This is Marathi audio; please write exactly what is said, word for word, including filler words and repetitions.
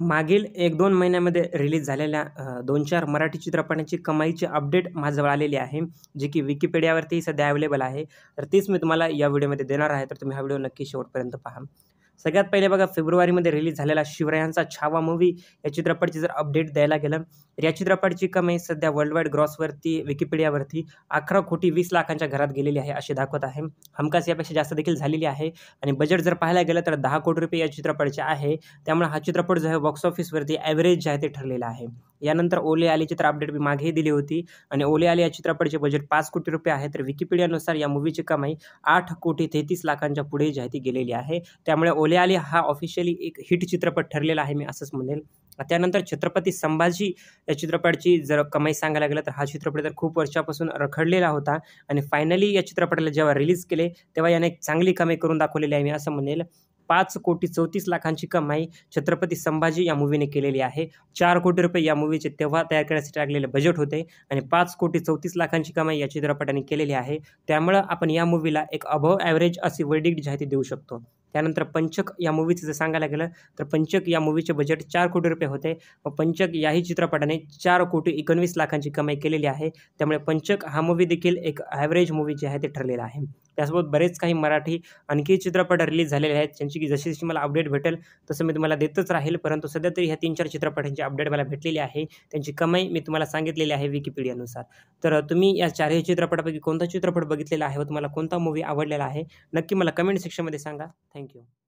मागील एक दोन महिन्यामध्ये रिलीज झालेल्या अ, दोन चार मराठी चित्रपटांची कमाईची अपडेट माझ्याजवळ आलेली आहे, जी की Wikipediaवरती सध्या अवेलेबल आहे. तर तीच मी तुम्हाला या व्हिडिओमध्ये देणार आहे. तर तुम्ही हा व्हिडिओ नक्की शेवटपर्यंत पहा. सगळ्यात पहिले बघा, फेब्रुवारीमध्ये रिलीज झालेला शिवरायांचा छावा मूव्ही या चित्रपटाची जर अपडेट द्यायला गेलं, तर या चित्रपटाची कमाई सध्या वर्ल्ड वाईड ग्रॉसवरती Wikipediaवरती अकरा कोटी वीस लाखांच्या घरात गेलेली आहे, असे दाखवत आहे. हमखास यापेक्षा जास्त देखील झालेली आहे आणि बजेट जर पाहायला गेलं तर दहा कोटी रुपये या चित्रपटाचे आहे. त्यामुळे हा चित्रपट जो आहे बॉक्स ऑफिसवरती ॲव्हरेज जे आहे ते ठरलेलं आहे. यानंतर ओले आलीची तर अपडेट मी मागेही दिली होती आणि ओले आली या चित्रपटाचे बजेट पाच कोटी रुपये आहे. तर Wikipediaनुसार या मूव्हीची कमाई आठ कोटी तेहतीस लाखांच्या पुढे जी आहे ती गेलेली आहे. त्यामुळे ओले आली हा ऑफिशियली एक हिट चित्रपट ठरलेला आहे, मी असंच म्हणेल. त्यानंतर छत्रपती संभाजी या चित्रपटाची जर कमाई सांगायला गेलं तर हा चित्रपट तर खूप वर्षापासून रखडलेला होता आणि फायनली या चित्रपटाला जेव्हा रिलीज केले तेव्हा याने एक चांगली कमाई करून दाखवलेली आहे, मी असं म्हणेल. पाच कोटी चौतीस लाखांची कमाई छत्रपती संभाजी या मूव्हीने केलेली आहे. चार कोटी रुपये या मूव्हीचे तेव्हा तयार करण्यासाठी लागलेले बजेट होते आणि पाच कोटी चौतीस लाखांची कमाई या चित्रपटाने केलेली आहे. त्यामुळं आपण या मूव्हीला एक अबव्ह ॲव्हरेज अशी वर्डिक्ट जी आहे ती देऊ शकतो. त्यानंतर पंचक या मूव्हीचं जर सांगायला गेलं तर पंचक या मूव्हीचे बजेट चार कोटी रुपये होते व पंचक याही चित्रपटाने चार कोटी एकोणवीस लाखांची कमाई केलेली आहे. त्यामुळे पंचक हा मूव्ही देखील एक ॲव्हरेज मूव्ही जे आहे ते ठरलेला आहे. त्यासोबत बरेच काही मराठी आणखी चित्रपट रिलीज झालेले आहेत, ज्यांची की जशी जशी मला अपडेट भेटेल तसं मी तुम्हाला देतच राहील. परंतु सध्या तरी ह्या तीन चार चित्रपटांची अपडेट मला भेटलेली आहे. त्यांची कमाई मी तुम्हाला सांगितलेली आहे Wikipediaनुसार. तर तुम्ही या चारही चित्रपटापैकी कोणता चित्रपट बघितलेला आहे व तुम्हाला कोणता मूव्ही आवडलेला आहे, नक्की मला कमेंट सेक्शनमध्ये सांगा. Thank you.